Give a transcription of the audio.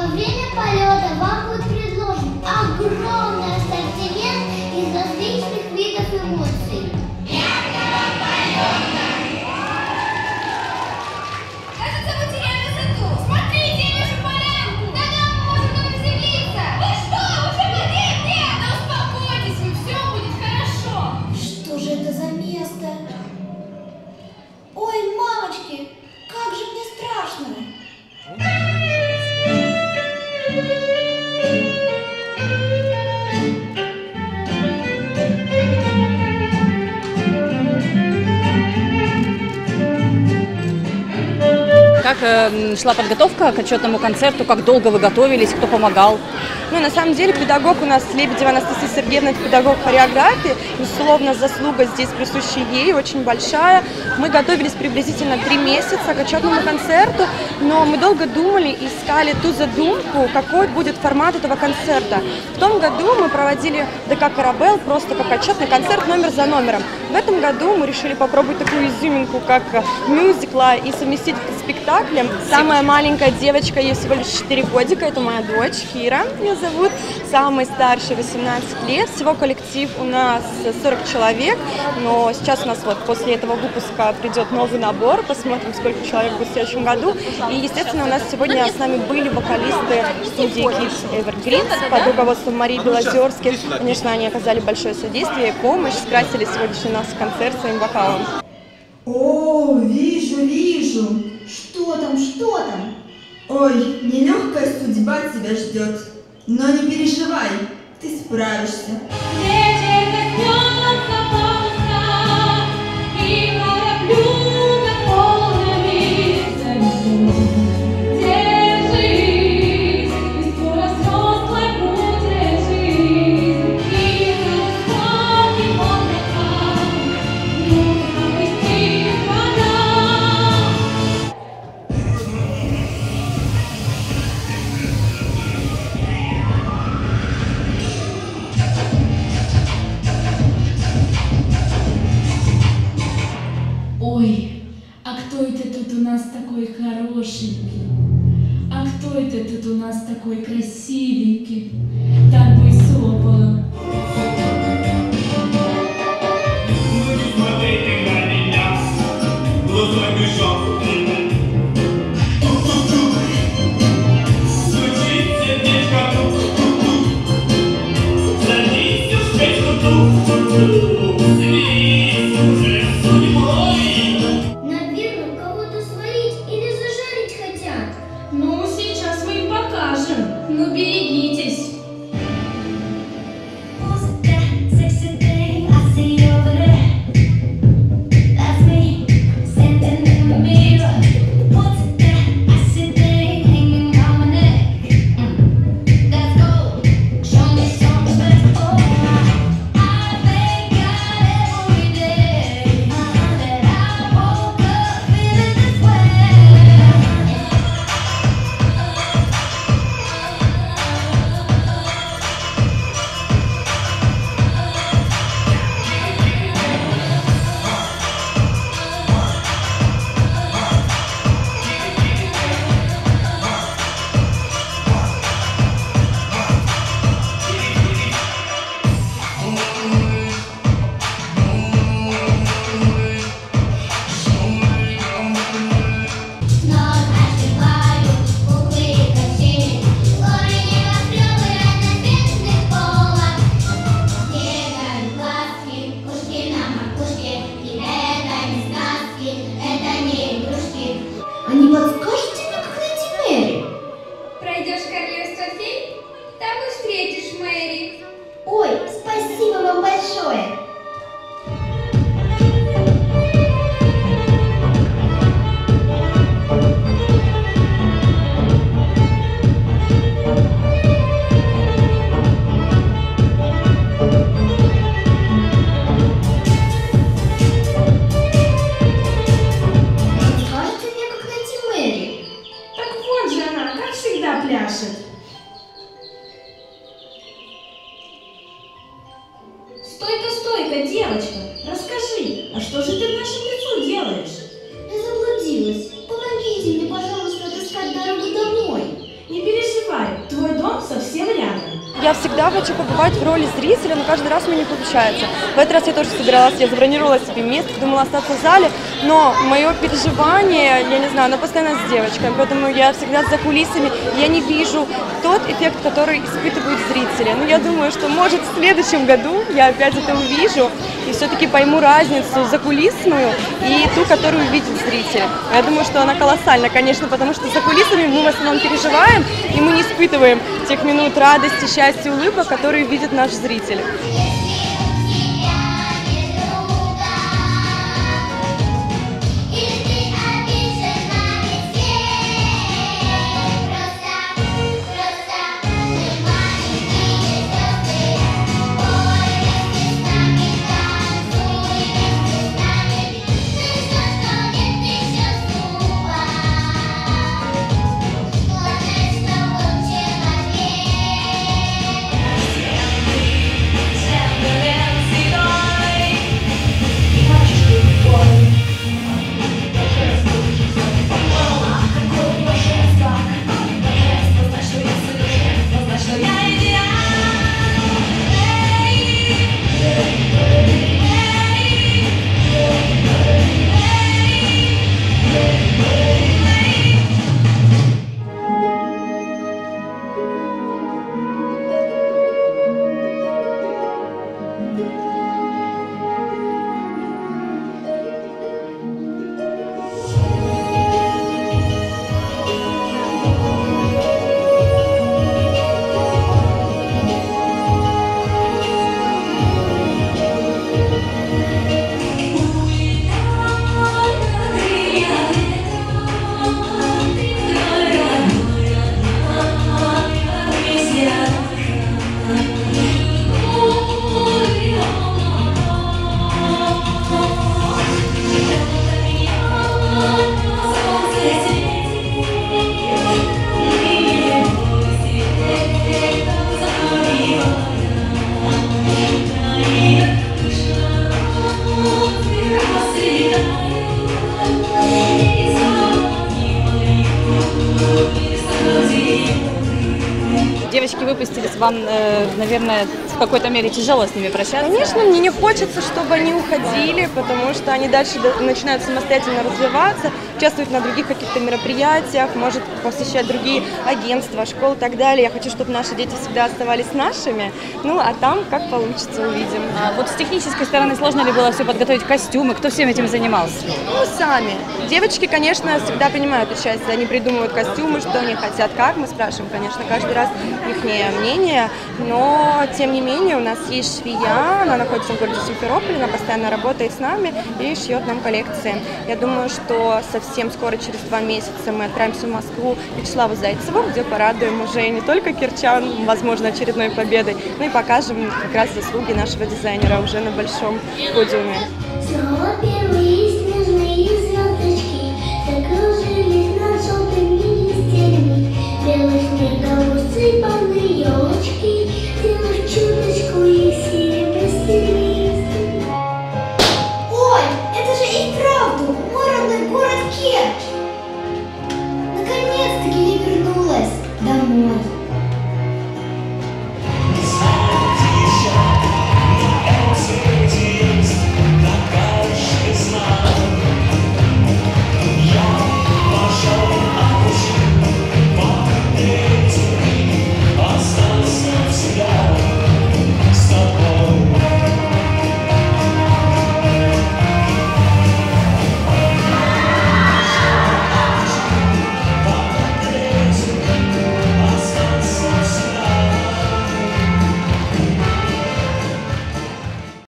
Во время полета вам будет предложен огромный ассортимент из различных видов эмоций. Кажется, мы теряем высоту. Смотрите, я вижу полянку. Да-да, мы можем там приземлиться. Вы что? Уже полет? Нет, да успокойтесь, вы, все будет хорошо. Что же это за место? Ой, мамочки, как же мне страшно! Как шла подготовка к отчетному концерту, как долго вы готовились, кто помогал? Ну, на самом деле, педагог у нас Лебедева Анастасия Сергеевна, педагог хореографии. Безусловно, заслуга здесь присуща ей, очень большая. Мы готовились приблизительно 3 месяца к отчетному концерту, но мы долго думали, искали ту задумку, какой будет формат этого концерта. В том году мы проводили ДК «Карабел» просто как отчетный концерт номер за номером. В этом году мы решили попробовать такую изюминку, как мюзикла, и совместить это с спектаклем. Самая маленькая девочка, ей всего лишь 4 годика, это моя дочь Кира, меня зовут. Самый старший 18 лет. Всего коллектив у нас 40 человек, но сейчас у нас вот после этого выпуска придет новый набор, посмотрим, сколько человек будет в следующем году. И, естественно, у нас сегодня с нами были вокалисты студии Kids Evergreen под руководством Марии Белозерской. Конечно, они оказали большое содействие и помощь, скрасили сегодняшний наш концерт своим вокалом. О, вижу. Что там, что там? Ой, нелегкая судьба тебя ждет. Но не переживай, ты справишься. Ой, а кто это тут у нас такой хорошенький? А кто это тут у нас такой красивенький? Так бы и сопала. Ну не смотри ты на меня, глазой бежал. Тук-тук-тук, стучит сердечко, тук-тук-тук. Садись уж печку, тук-тук-тук, смирись уже с судьбой. Наверное, кого-то свалить или зажарить хотят. Ну, сейчас мы им покажем. Ну, берегитесь. Who's that sexy thing I see over there? That's me, standing in the mirror. я всегда хочу побывать в роли зрителя, но каждый раз у меня не получается. В этот раз я тоже собиралась, я забронировала себе место, думала остаться в зале, но мое переживание, я не знаю, оно постоянно с девочкой, поэтому я всегда за кулисами, я не вижу тот эффект, который испытывают зрители. Но я думаю, что, может, в следующем году я опять это увижу и все-таки пойму разницу закулисную и ту, которую видит зритель. Я думаю, что она колоссальна, конечно, потому что за кулисами мы в основном переживаем, и мы не испытываем тех минут радости, счастья, улыбок, которые видит наш зритель. Девочки выпустились, вам, наверное, в какой-то мере тяжело с ними прощаться? Конечно, мне не хочется, чтобы они уходили, потому что они дальше начинают самостоятельно развиваться, участвовать на других каких-то мероприятиях, может посещать другие агентства, школы и так далее. Я хочу, чтобы наши дети всегда оставались нашими, ну а там как получится, увидим. А вот с технической стороны сложно ли было все подготовить, костюмы, кто всем этим занимался? Ну, сами. Девочки, конечно, всегда принимают участие, они придумывают костюмы, что они хотят, как. Мы спрашиваем, конечно, каждый раз их мнение, но, тем не менее, у нас есть швея, она находится в городе Симферополе, она постоянно работает с нами и шьет нам коллекции. Я думаю, что совсем скоро, через 2 месяца, мы отправимся в Москву к Вячеславу Зайцеву, где порадуем уже не только кирчан, возможно, очередной победой, но и покажем как раз заслуги нашего дизайнера уже на большом подиуме.